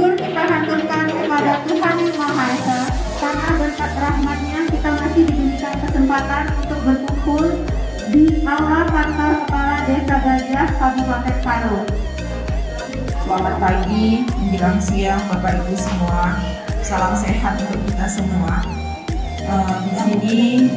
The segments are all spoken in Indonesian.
syukur kita haturkan kepada Tuhan Yang Maha Esa, karena berkat rahmat-Nya kita masih diberikan kesempatan untuk berkumpul di Aula Kantor Kepala Desa Gajah, Kabupaten Paro. Selamat pagi, menjelang siang Bapak Ibu semua. Salam sehat untuk kita semua. Di sini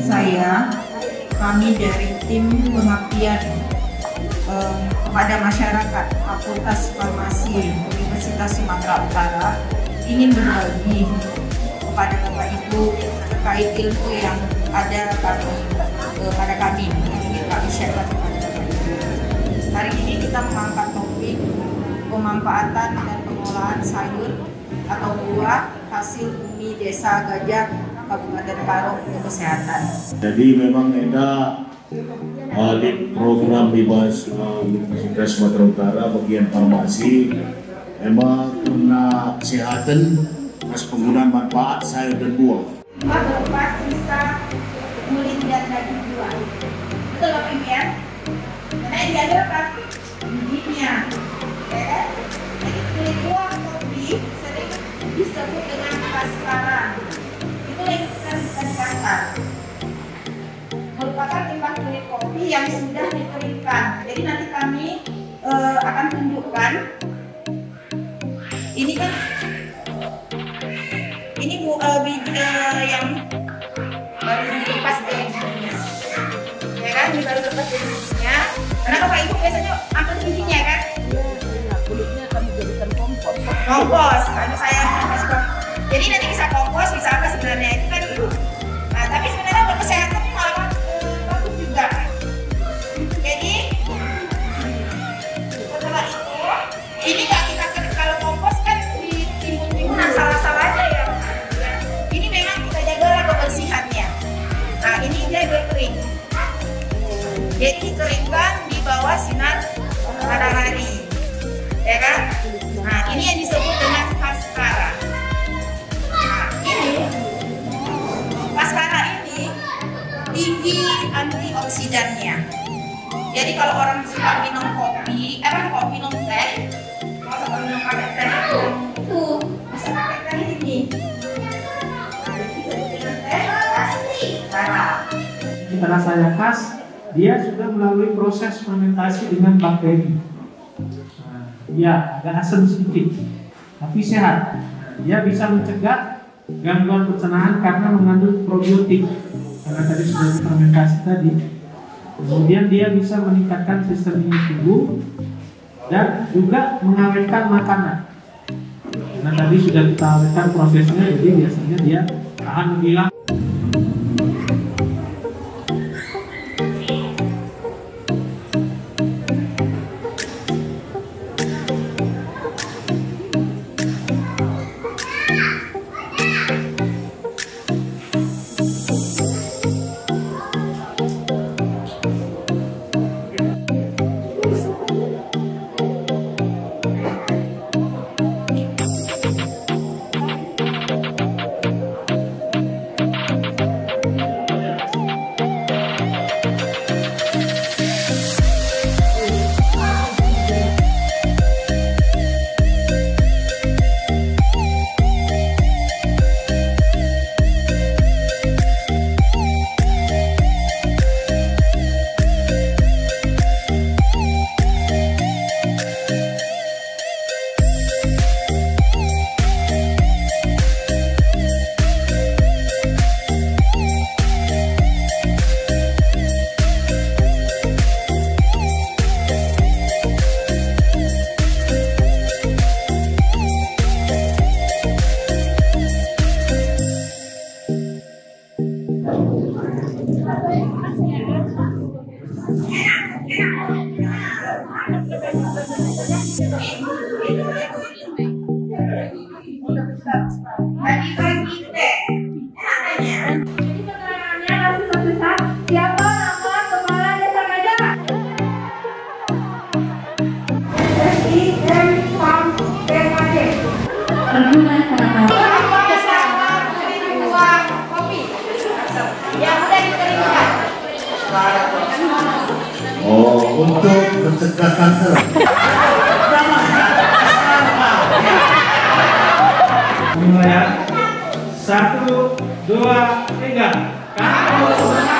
kami dari tim pengabdian kepada masyarakat Fakultas Farmasi Universitas Sumatera Utara ingin berbagi kepada Bapak Ibu terkait ilmu yang ada pada kami yang ingin kami share kepada Bapak Ibu. Hari ini kita mengangkat topik pemanfaatan dan pengolahan sayur atau buah hasil bumi Desa Gajah Kabupaten Paro untuk kesehatan. Jadi memang ada di program di Universitas Sumatera Utara bagian farmasi memang kena kesehatan atas penggunaan manfaat sayur dan buah. Berupa sisa kulit dan daging buah. Betul Bapak Ibu ya? Karena ini ada apa? Bijinya. Ya, jadi kulit buah kopi sering disebut dengan kaskaran. Itu yang kita dikasar. Merupakan limbah kulit kopi yang sudah dikeringkan. Jadi nanti kami akan tunjukkan. Ini kan ini biji yang baru dilepas dari bijinya, ya kan? Ini baru lepas dari bijinya. Karena Bapak Ibu biasanya ambil bijinya kan? Kulitnya kami jadikan kompos. Kompos, karena saya jadi nanti bisa kompos, bisa apa sebenarnya itu kan dulu. Nah, tapi sebenarnya untuk kesehatan malah bagus juga. Jadi setelah itu, ini nggak kita kalau kompos kan ditimbun-timbun salah-salah aja ya. Ini memang kita jagalah kebersihannya. Nah, ini dia kering. Jadi dikeringkan di bawah sinar matahari, ya kan? Nah, ini yang disebut dengan kaskara. Nah, ini kaskara ini tinggi antioksidannya. Jadi kalau orang suka minum kopi, minum teh, kalau minum pakai teh itu bisa pakai teh ini. Nah, ini disebut dengan teh kaskara. Rasanya khas, dia sudah melalui proses fermentasi dengan bakteri. Ya, agak asam sedikit, tapi sehat. Dia bisa mencegah gangguan pencernaan karena mengandung probiotik, karena tadi sudah fermentasi tadi. Kemudian dia bisa meningkatkan sistem imun tubuh dan juga mengawetkan makanan. Karena tadi sudah kita awetkan prosesnya, jadi biasanya dia tahan lebih lama. Pagi-pagi deh. Jadi keterangannya langsung satu-satu. Siapa nama kepala Desa Gajah? Presiden Farm PKD. Perguruan Karena buah kopi yang udah dikeringkan. Oh, untuk mencegah kanker. mulai ya. 1, 2, 3. Kampus